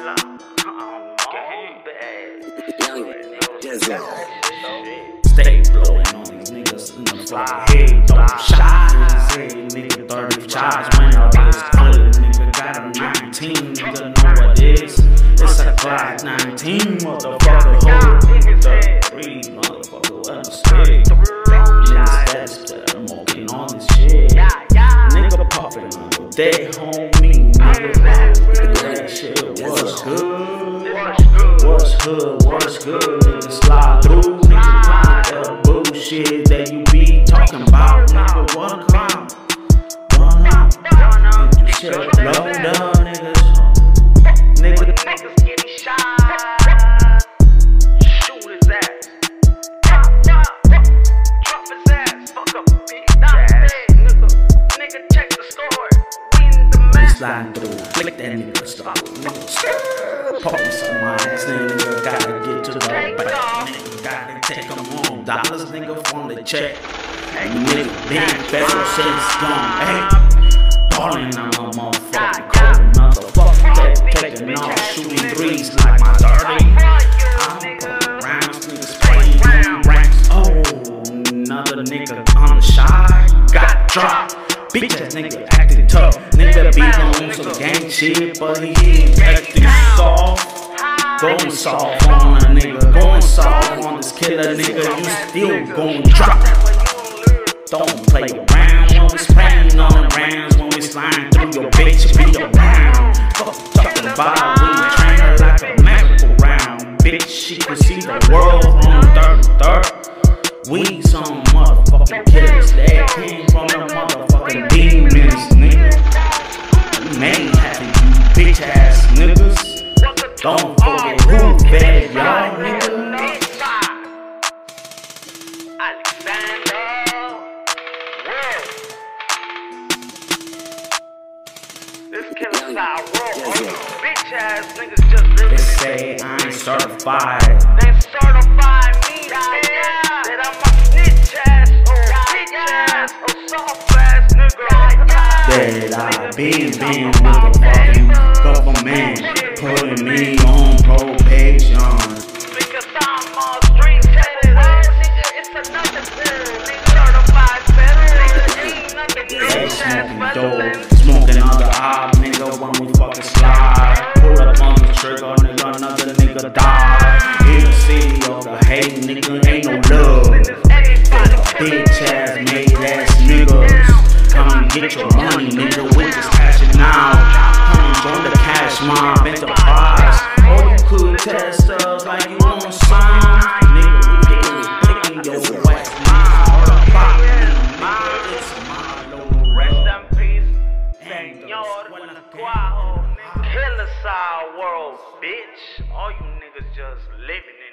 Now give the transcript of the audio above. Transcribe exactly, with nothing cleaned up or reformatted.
KILLA. Stay blowing on these niggas in the fly. Head don't shine. Say nigga thirty charge when I was clear. Nigga got a nineteen, nigga know what it is. It's a Glock nineteen, motherfucker. Hold the three, motherfucker. What I'm saying. Niggas that's that I'm walking on this shit. Nigga popping on the day, homie. Nigga, that shit was good. What's good? What's good? Nigga slide through. Nigga find that bullshit that you be talking about. Nigga, one o'clock, one up. And you shit blow down, niggas. Nigga, Niggas getting shot. Shoot his ass. Pop, pop, drop his ass. Fuck up, bitch. Not dead, nigga. Nigga, check the score. Win the match. slide through. Flick that nigga stop. Nigga, police on my ass. Nigga, gotta get to the bank. Nigga, gotta take them home. Dollars, nigga, from the check. Nigga, big federal shit's gone. Hey, ballin' on my motherfucking cold. Motherfucker, taking off, shooting threes like my thirty. I'm putting rounds, niggas playing ranks. Oh, another nigga on the shot got dropped. Bitch ass nigga acting tough. Nigga be on some gang shit, but he ain't acting soft. Going soft on a nigga, going soft on this killer nigga. You still gon' drop. Don't play around when we spraying on the rounds. When we sliding through your bitch, be around. Fuck talking about we train her like a magical round. Bitch, she can see the world from third to third. We some motherfucking killers that came from the motherfucking demons, nigga. We made happy, you bitch ass niggas. Don't forget who bad y'all, nigga. This KILLA style raw. Bitch ass niggas just living. They say I ain't certified. They certified me, yeah. That I'm a snitch ass, oh bitch ass, oh soft ass nigga. That I been been with the fucking government, putting me on probation. Because I'm all street headed, oh nigga, it's another pill. Nigga certified federal, ain't nothing They bitch ass smoking federal. dope, smoking other op, nigga, when we fucking slide. Pull up on the trigger, nigga, another nigga die. In the city of the hate, nigga, ain't no love. Bitch ass, made ass niggas. Come get your money, nigga, we just cash it now. Come join the cash mob enterprise. Or you could test us like you on sign. Nigga, we getting picking your wax mine. Or the pop, nigga, it's MALONOLOVE. Rest in peace, Señor Cuajo, nigga. KILLA style world, bitch. All you niggas just living in